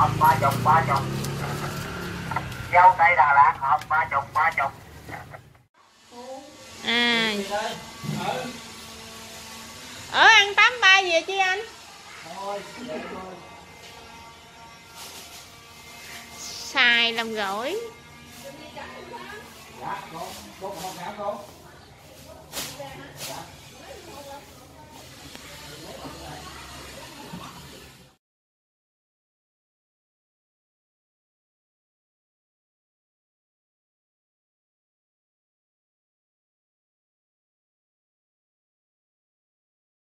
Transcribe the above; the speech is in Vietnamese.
hộp 30. Dâu tây Đà Lạt hộp 30. À. Ở ăn 83 gì vậy chị anh? Xài làm gỏi. Dạ, cô còn một ngã cô. Dạ.